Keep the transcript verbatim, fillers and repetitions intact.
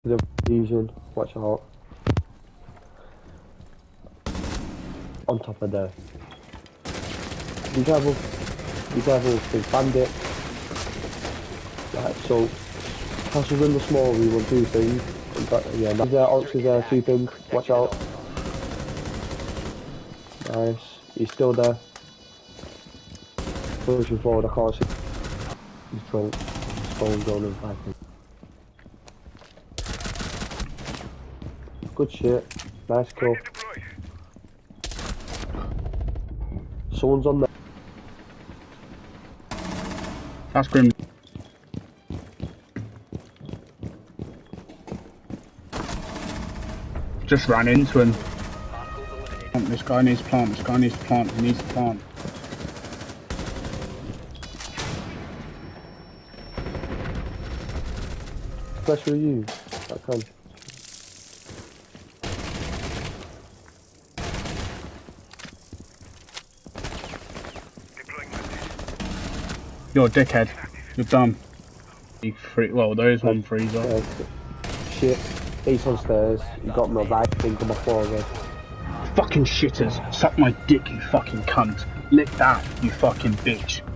The fusion, watch out. On top of there. Be careful. Be careful, big bandit. Right, so Castle's in the small room on two things. Yeah, he's there, Ox is there, two things. Watch out. Nice. He's still there. Pushing forward, I can't see. He's drunk. His phone's on and fighting. Good shit. Nice kill. Someone's on there. That's grim. Just ran into him. This guy needs to plant, this guy needs to plant, he needs to plant. Pressure you. I can. You're a dickhead. You're done. You free well, there is one freezer. Uh, shit. He's on stairs. You got my right thing on my forehead. Fucking shitters. Suck my dick, you fucking cunt. Lick that, you fucking bitch.